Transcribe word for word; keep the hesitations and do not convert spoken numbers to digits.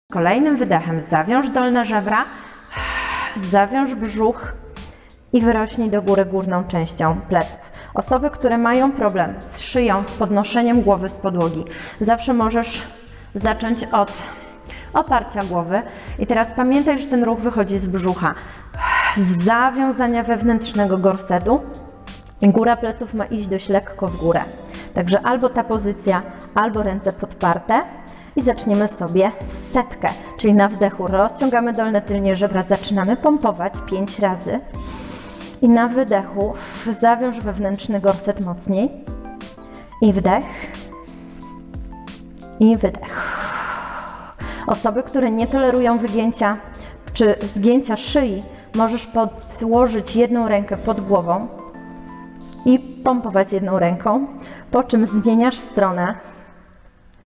Kolejnym wydechem zawiąż dolne żebra, zawiąż brzuch i wyrośnij do góry górną częścią pleców. Osoby, które mają problem z szyją, z podnoszeniem głowy z podłogi, zawsze możesz zacząć od oparcia głowy. I teraz pamiętaj, że ten ruch wychodzi z brzucha, z zawiązania wewnętrznego gorsetu. Góra pleców ma iść dość lekko w górę. Także albo ta pozycja, albo ręce podparte. I zaczniemy sobie setkę, czyli na wdechu rozciągamy dolne tylnie żebra, zaczynamy pompować pięć razy i na wydechu zawiąż wewnętrzny gorset mocniej i wdech i wydech. Osoby, które nie tolerują wygięcia czy zgięcia szyi, możesz podłożyć jedną rękę pod głową i pompować jedną ręką, po czym zmieniasz stronę.